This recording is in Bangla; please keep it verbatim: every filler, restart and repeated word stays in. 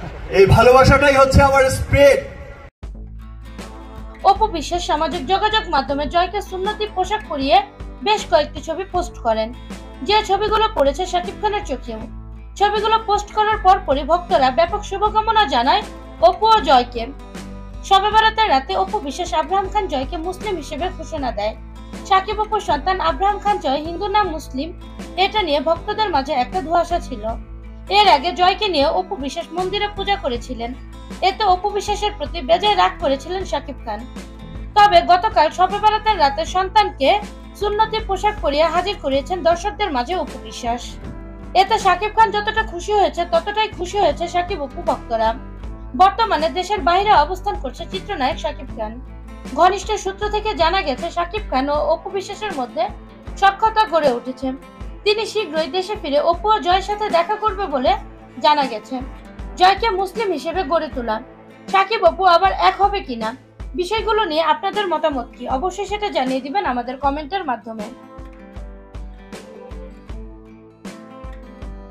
এই ভালোবাসাটাই হচ্ছে আমার স্প্রেড। অপু বিশ্বাস সামাজিক যোগাযোগ মাধ্যমে জয়কে সুন্নতি পোশাক পরিয়ে বেশ কয়েকটি ছবি পোস্ট করেন, যে ছবিগুলো পড়েছে শাকিব খানের চোখেও। ছবিগুলো পোস্ট করার পর পরই ভক্তরা ব্যাপক শুভকামনা জানায় অপু ও জয়কে। শবে বরাতের রাতে অপু বিশ্বাস আব্রাহাম খান জয়কে মুসলিম হিসেবে ঘোষণা দেয়। শাকিব অপুর সন্তান আব্রাহাম খান জয় হিন্দু না মুসলিম, এটা নিয়ে ভক্তদের মাঝে একটা ধোঁয়াশা ছিল। এর আগে জয়কে নিয়ে অপু বিশ্বাস মন্দিরে পূজা করেছিলেন, এতে অপু বিশ্বাসের প্রতি বেজায় রাগ করেছিলেন শাকিব খান। তবে গতকাল শবে বরাতের রাতে সন্তানকে সুন্নতি পোশাক পরিয়ে হাজির করিয়েছেন দর্শকদের মাঝে অপু বিশ্বাস। এতে শাকিব খান যতটা খুশি হয়েছে ততটাই খুশি হয়েছে শাকিব অপু ভক্তরা। বর্তমানে দেশের বাইরে অবস্থান করছে চিত্রনায়ক শাকিব খান। ঘনিষ্ঠ সূত্র থেকে জানা গেছে শাকিব খান ও অপু বিশ্বাসের মধ্যে সখ্যতা গড়ে উঠেছে। তিনি শীঘ্রই দেশে ফিরে অপু ও জয়ের সাথে দেখা করবে বলে জানা গেছে। জয়কে মুসলিম হিসেবে গড়ে তোলা, শাকিব অপু আবার এক হবে কিনা, বিষয়গুলো নিয়ে আপনাদের মতামত কি, অবশ্যই সেটা জানিয়ে দিবেন আমাদের কমেন্টের মাধ্যমে।